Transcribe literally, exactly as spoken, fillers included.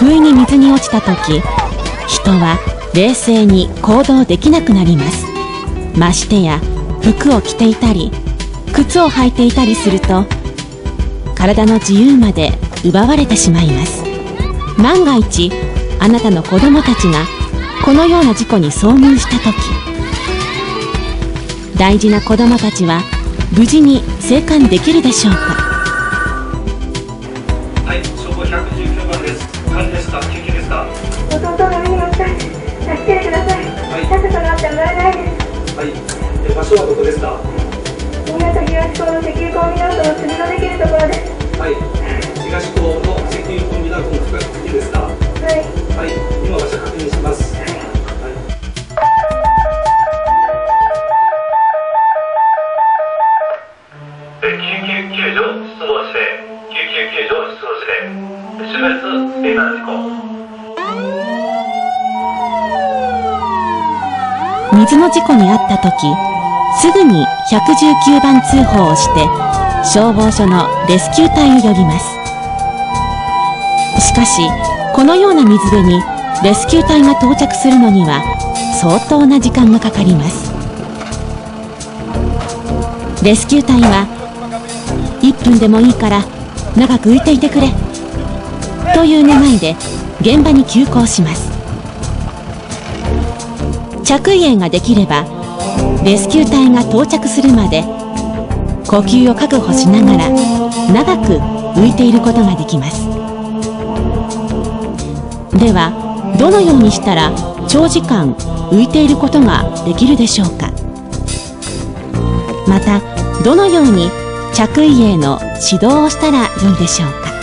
不意に水に落ちた時、人は冷静に行動できなくなります。ましてや服を着ていたり靴を履いていたりすると、体の自由まで奪われてしまいます。万が一あなたの子供たちがこのような事故に遭遇した時、大事な子供たちは無事に生還できるでしょうか。 はい、消防ひゃくじゅうきゅうばんです。管理ですか、救急ですか。 弟が見にました。助けてください。 はい、 高さがあって上がれないです。 はい、え場所はどこですか。 新潟東港の石油コンビナートの釣りのできるところです。 はい、東港の石油コンビナートの近く付近ですか。 はい。 はい、今場所確認します。救急救助出動指令、救急救助出動指令、終別水難事故。 水の事故に遭った時、すぐにひゃくじゅうきゅうばん通報をして消防署のレスキュー隊を呼びます。しかしこのような水辺にレスキュー隊が到着するのには相当な時間がかかります。レスキュー隊はいっぷんでもいいから長く浮いていてくれという願いで現場に急行します。着衣園ができればレスキュー隊が到着するまで呼吸を確保しながら長く浮いていることができます。ではどのようにしたら長時間浮いていることができるでしょうか。またどのように着衣への指導をしたらよいでしょうか。